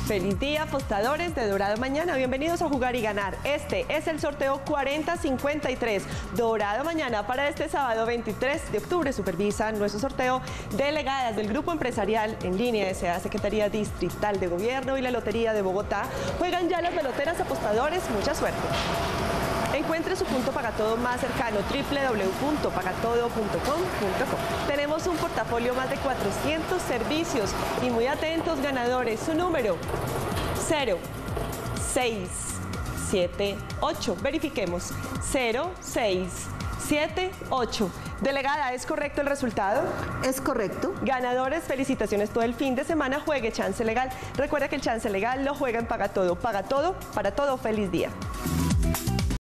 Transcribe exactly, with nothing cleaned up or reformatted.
Feliz día, apostadores de Dorado Mañana. Bienvenidos a Jugar y Ganar. Este es el sorteo cuarenta cincuenta y tres. Dorado Mañana para este sábado veintitrés de octubre. Supervisan nuestro sorteo delegadas del Grupo Empresarial en Línea S A, Secretaría Distrital de Gobierno y la Lotería de Bogotá. Juegan ya las peloteras apostadores. Mucha suerte. Encuentre su punto Pagatodo más cercano, doble u doble u doble u punto pagatodo punto com punto co. Tenemos un portafolio más de cuatrocientos servicios y muy atentos ganadores. Su número, cero seis siete ocho. Verifiquemos, cero seis siete ocho. Delegada, ¿es correcto el resultado? Es correcto. Ganadores, felicitaciones todo el fin de semana. Juegue Chance Legal. Recuerda que el Chance Legal lo juega en Pagatodo. Paga todo, para todo, feliz día.